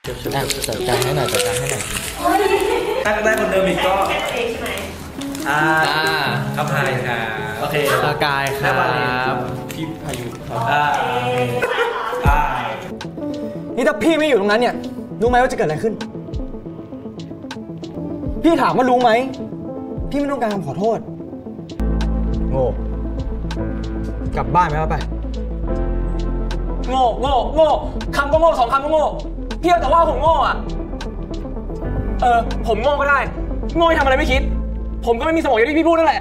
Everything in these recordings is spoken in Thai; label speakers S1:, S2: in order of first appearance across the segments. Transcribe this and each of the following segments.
S1: จัดการให้หน่อย
S2: ถ้าได้คนเดิมอีกก็ข้าพายค่ะโอเค
S1: กายครับ
S2: พี่พายุ
S3: นี่ถ้าพี่ไม่อยู่ตรงนั้นเนี่ยรู้ไหมว่าจะเกิดอะไรขึ้นพี่ถามว่ารู้ไหมพี่ไม่ต้องการคำขอโทษโง่กลับบ้านไปแล้วไป
S4: โง่คำก็โง่2 คำก็โง่พี่แต่ว่าผมโง่อะผมโง่ก็ได้โง่ทำอะไรไม่คิดผมก็ไม่มีสมองอย่างที่พี่พูดนั่นแหละ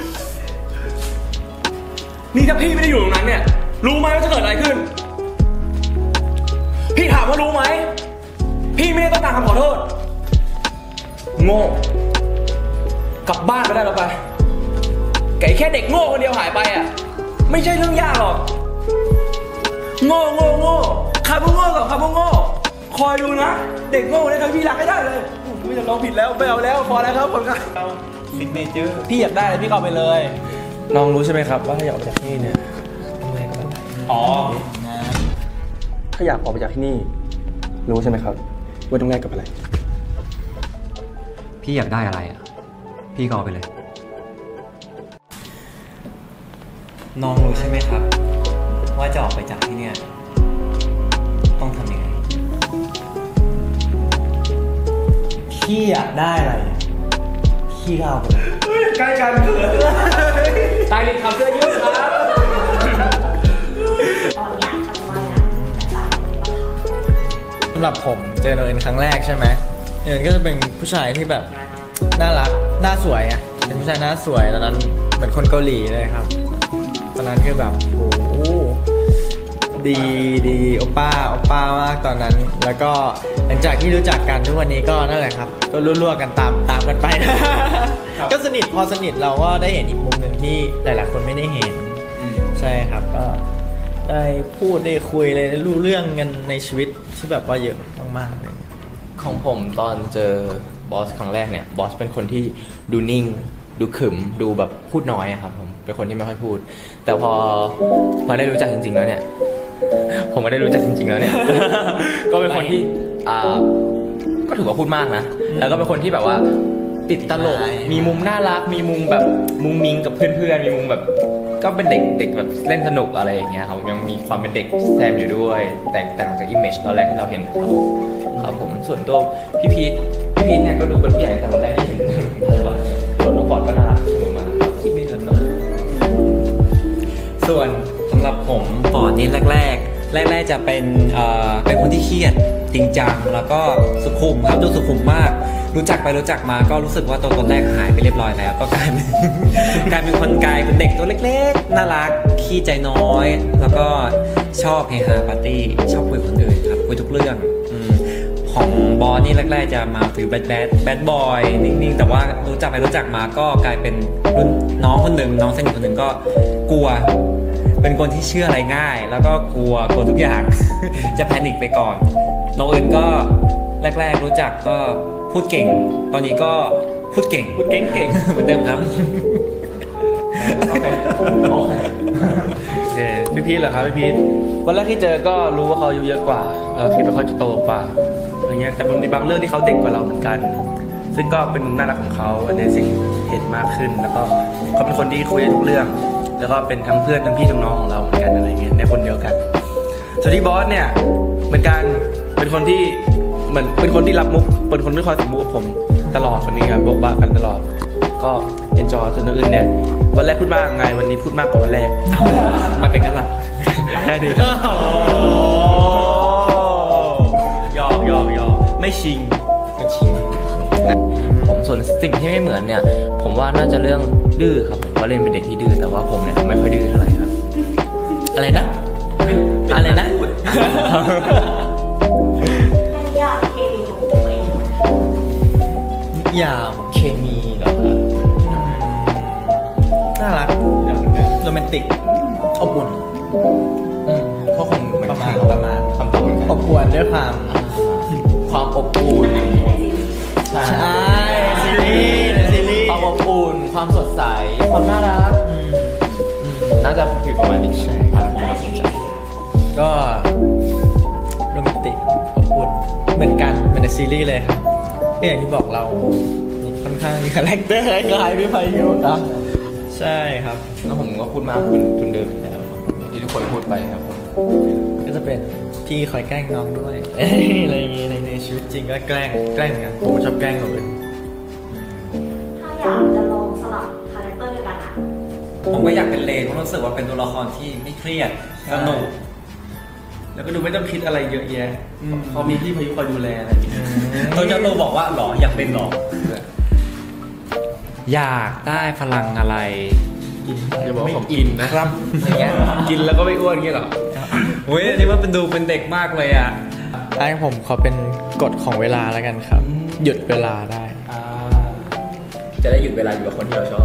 S4: นี่ถ้าพี่ไม่ได้อยู่ตรงนั้นเนี่ยรู้ไหมว่าจะเกิดอะไรขึ้นพี่ถามว่ารู้ไหมพี่ไม่ได้ต้องการคำขอโทษโง่กลับบ้านไปได้แล้วไปไก่แค่เด็กโง่คนเดียวหายไปอ่ะไม่ใช่เรื่องยากหรอกโง่คำว่าโง่กับคำว่าโง่คอยดูนะเด็กโง่เนี่ยพี่รักให้ได้เลยไม่จะร้องผิดแล้วไม่เอาแล้วพอแล้วครับผมครับซิกเนเจอร์พี่อยากได้เลยพี่เอาไปเลยน้องรู้ใช่ไหมครับว่าถ้าอยากออกจากที่นี่เนี่ยต้องแลกกับอะไรถ้าอยากออกไปจากที่นี่รู้ใช่ไหมครับว่าต้องแลกกับอะไร
S1: พี่อยากได้อะไรอ่ะพี่ก็เอาไปเลยน้องรู้ใช่ไหมครับว่าจะออกไปจากที่เนี่ยต้องทำยังไง
S3: พี่อยากได้อะไรพี่ก็เอาไปเลย
S4: ใกล้กันเกินตายลิขับเสื้อยืดครับ
S3: สำหรับผมเจอเอิญครั้งแรกใช่ไหมเอิญก็จะเป็นผู้ชายที่แบบน่ารักหน้าสวยอ่ะเป็นผู้ชายหน้าสวยตอนนั้นเหมือนคนเกาหลีเลยครับตอนนั้นคือแบบโอ้ดีโอป้ามากตอนนั้นแล้วก็หลังจากที่รู้จักกันทุกวันนี้ก็นั่นแหละครับก็รั่วๆกันตามกันไปนะก็สนิทพอสนิทเราก็ได้เห็นอีกมุมหนึ่งที่หลายๆคนไม่ได้เห็นใช่ครับก็ได้พูดได้คุยเลยรู้เรื่องกันในชีวิตที่แบบว่าเยอะมากๆเลย
S5: ของผมตอนเจอบอสครั้งแรกเนี่ยบอสเป็นคนที่ดูนิ่งดูขึมดูแบบพูดน้อยครับผมเป็นคนที่ไม่ค่อยพูดแต่พอได้รู้จักจริงๆแล้วเนี่ยผมไม่ได้รู้จักจริงๆแล้วเนี่ย ก็เป็นคนที่ก็ถือว่าพูดมากนะแล้วก็เป็นคนที่แบบว่าติดตลกมีมุมน่ารักมีมุมแบบมุ้งมิ้งกับเพื่อนๆมีมุมแบบก็เป็นเด็กแบบเล่นสนุกอะไรอย่างเงี้ยครับยังมีความเป็นเด็กแซมอยู่ด้วยแต่ต่างจากอิมเมจตอนแรกที่เราเห็นครับผมส่วนตัวพี่พีทเนี่ยก็ดูเป็นผู้ใหญ่แต่วันแรกที่เห็นส่วนน้องปอดก็น่ารักเสมอมาที่ไม่เลิศ
S1: ส่วนสำหรับผมปอดนี่แรกจะเป็นคนที่เครียดจริงจังแล้วก็สุขุมครับดูสุขุมมากรู้จักมาก็รู้สึกว่าตัวตนแรกหายไปเรียบร้อยแล้วก็กลายเป็นคนเป็นเด็กตัวเล็กๆน่ารักขี้ใจน้อยแล้วก็ชอบเฮฮาปาร์ตี้ชอบคุยกับคนอื่นครับคุยทุกเรื่องของบอสนี่แรกๆจะมาถือแบดบอยนิ่งๆแต่ว่ารู้จักมาก็กลายเป็นรุ่นน้องคนหนึ่งน้องสนิทคนหนึ่งก็กลัวเป็นคนที่เชื่ออะไรง่ายแล้วก็กลัวทุกอย่าง จะแพนิคไปก่อนน้องอื่นก็แรกๆรู้จักก็พูดเก่งตอนนี้ก็พูดเก่งเหมือนเดิมครับ
S4: พี่พีทเหรอครับพี่พีทวันแรกที่เจอก็รู้ว่าเขาอายุเยอะกว่าคิดว่าเขาจะโตกว่าอย่างเงี้ยแต่มันมีบางเรื่องที่เขาเด็กกว่าเราเหมือนกันซึ่งก็เป็นมุมน่ารักของเขาในสิ่งเห็นมากขึ้นแล้วก็เขาเป็นคนที่คุยทุกเรื่องแล้วก็เป็นทั้งเพื่อนทั้งพี่ทั้งน้องของเราเหมือนกันอะไรเงี้ยในคนเดียวกันส่วนที่บอสเนี่ยเหมือนกันเป็นคนที่เหมือนเป็นคนที่รับมุกเป็นคนที่คอยสมมุติกับผมตลอดคนนี้ครับบอกบ้ากันตลอดก็เอนจอยส่วนอื่นเนี่ยวันแรกพูดมากไงวันนี้พูดมากกว่าวันแรกมาเป็นกันหรอแค่นี้ยอมไม่ชิง
S5: ผมส่วนสิ่งที่ไม่เหมือนเนี่ยผมว่าน่าจะเรื่องดื้อครับผมว่าเล่นเป็นเด็กที่ดื้อแต่ว่าผมเนี่ยไม่ค่อยดื้อเท่าไหร่ครับอะไรนะ
S3: อย่างเคมีเหรอน่ารักโรแมนติกอบอุ่น
S5: ก็คง
S3: ประมาณ
S5: คำตอบ
S3: อบอุ่นด้วยความ
S5: อบอุ่น
S3: ใช่ซีรีส์
S5: ความอบอุ่นความสดใสความน่ารักน่าจะคือประมาณนี้ใช่ครับ
S3: ก็โรแมนติกอบอุ่นเหมือนกันเหมือนในซีรีส์เลยครับก็อย่างที่บอกเราค่อนข้างมีคาแรคเตอร์คล้ายๆพี่พายุนะใช่ครับ
S5: แล้วผมก็พูดมากคุณเดิมอยู่แล้วที่ทุกคนพูดไปครับผม
S3: ก็จะเป็นพี่คอยแกล้งน้องด้วย อะไรอย่างงี้ในชีวิตจริงก็แกล้งเหมือนกันผมชอบแกล้งคนอื่น
S6: ถ้าอยากจะลองสลับคาแรคเตอร์ด้วยกันอะ
S1: ผมก็อยากเป็นเลนเพราะรู้สึกว่าเป็นตัวละครที่ไม่เครียดสนุก
S2: แล้วก็ดูไม่ต้องคิดอะไรเยอะแยะเขามีพี่พายุคอยดูแลอะไรอย่างเงี้ย
S1: ตัวเจ้าตัวบอกว่าหรออยากเป็นหรอ อยากได้พลังอะไร
S5: อย่าบอกว่าผมอินนะครับอย่างเงี้ย
S2: กินแล้วก็ไม่อ้วนเงี้ยเหรอ
S1: เฮ้ยอันนี้ว่าเป็นดูเป็นเด็กมากเลยอ่ะ
S3: ไอ้ผมขอเป็นกฎของเวลาแล้วกันครับ หยุดเวลาได้
S5: จะได้หยุดเวลาอยู่กับคนที่เราชอบ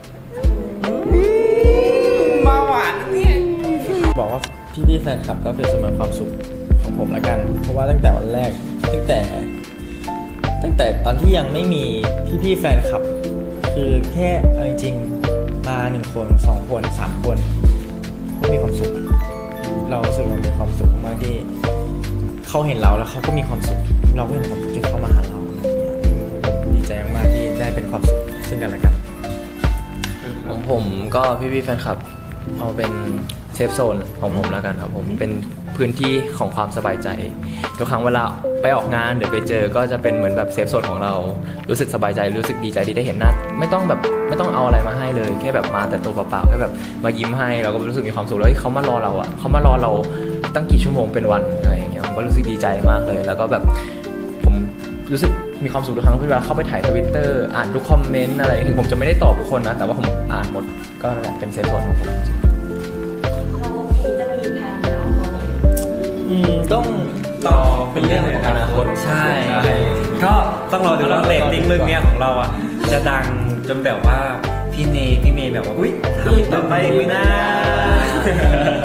S3: บอกว่าพี่ๆแฟนคลับก็เป็นเสมือนความสุขของผมแล้วกัน เพราะว่าตั้งแต่วันแรกตั้งแต่ตอนที่ยังไม่มีพี่ๆแฟนคลับ คือแค่เอาจริงๆมา1 คน2 คน3 คนก็มีความสุข เรารู้สึกว่ามีความสุขมากที่เขาเห็นเราแล้วเขาก็มีความสุข เราก็มีความสุขที่เขามาหาเราดีใจมากๆที่ได้เป็นความสุขซึ่งกันและกัน
S5: ของผมก็พี่ๆแฟนคลับเอาเป็นเซฟโซนของผมแล้วกันครับผมเป็นพื้นที่ของความสบายใจทุกครั้งเวลาไปออกงานเดี๋ยวไปเจอก็จะเป็นเหมือนแบบเซฟโซนของเรารู้สึกสบายใจรู้สึกดีใจที่ได้เห็นหน้าไม่ต้องเอาอะไรมาให้เลยแค่แบบมาแต่ตัวเปล่าๆแค่แบบมายิ้มให้เราก็รู้สึกมีความสุขแล้วเขามารอเราอ่ะเขามารอเราตั้งกี่ชั่วโมงเป็นวันอะไรอย่างเงี้ยผมก็รู้สึกดีใจมากเลยแล้วก็แบบผมรู้สึกมีความสุขทุกครั้งที่เวลาเข้าไปถ่าย Twitter อ่านทุกคอมเมนต์อะไรถึงผมจะไม่ได้ตอบทุกคนนะแต่ว่าผมอ่านหมดก็นั่นแหละเป็นเซฟโซนของผม
S6: เราพีจะมีแผนแล้วตอนนี้
S3: ต้อง
S1: ต่อเป็นเรื่องของอนาคตใช่ก็ต้องรอดูว่าเรตติ้งเรื่องเนี้ยของเราอ่ะจะดังจนแบบว่าพี่เมย์แบบว่าอุ้ยทำต่อไปไม่น่า